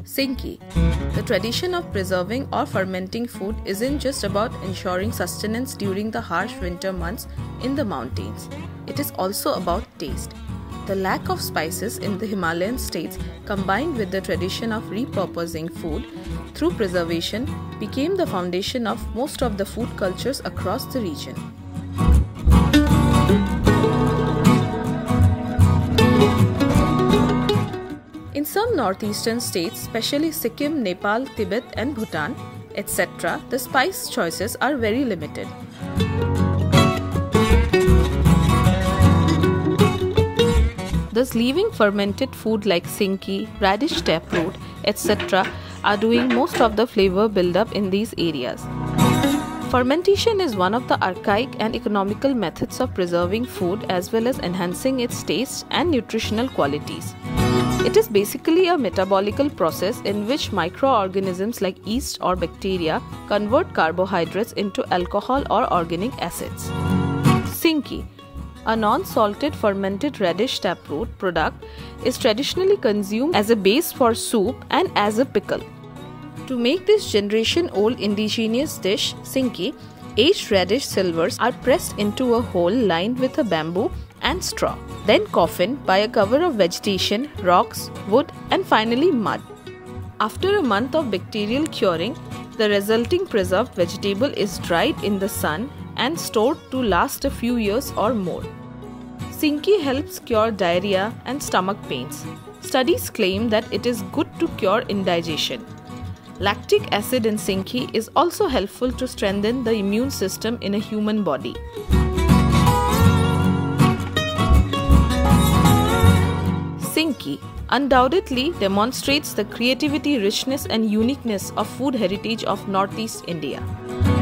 Sinki. The tradition of preserving or fermenting food isn't just about ensuring sustenance during the harsh winter months in the mountains. It is also about taste. The lack of spices in the Himalayan states, combined with the tradition of repurposing food through preservation, became the foundation of most of the food cultures across the region. In some northeastern states, especially Sikkim, Nepal, Tibet and Bhutan, etc., the spice choices are very limited. Thus, leaving fermented food like sinki, radish taproot, etc. are doing most of the flavor build-up in these areas. Fermentation is one of the archaic and economical methods of preserving food as well as enhancing its taste and nutritional qualities. It is basically a metabolical process in which microorganisms like yeast or bacteria convert carbohydrates into alcohol or organic acids. Sinki, a non-salted fermented radish taproot product, is traditionally consumed as a base for soup and as a pickle. To make this generation-old indigenous dish, sinki, aged radish silvers are pressed into a hole lined with a bamboo and straw, then coffined by a cover of vegetation, rocks, wood and finally mud. After a month of bacterial curing, the resulting preserved vegetable is dried in the sun and stored to last a few years or more. Sinki helps cure diarrhea and stomach pains. Studies claim that it is good to cure indigestion. Lactic acid in sinki is also helpful to strengthen the immune system in a human body. Sinki undoubtedly demonstrates the creativity, richness and uniqueness of food heritage of Northeast India.